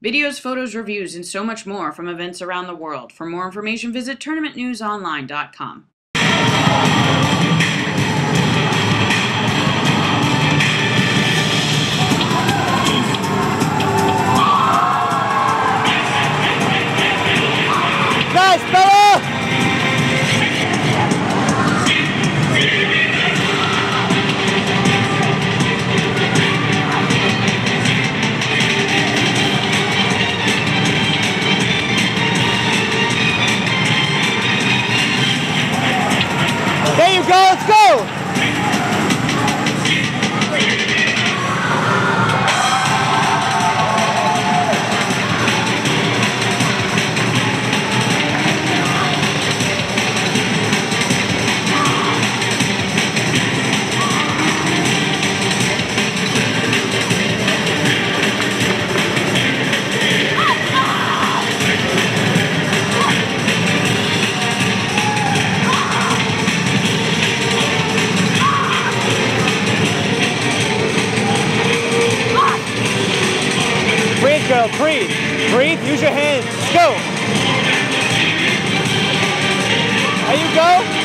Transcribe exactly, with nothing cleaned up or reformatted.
Videos, photos, reviews, and so much more from events around the world. For more information, visit tournament news online dot com. Nice, Bella! There you go, let's go! Breathe, girl, breathe. Breathe, use your hands. Go. There you go.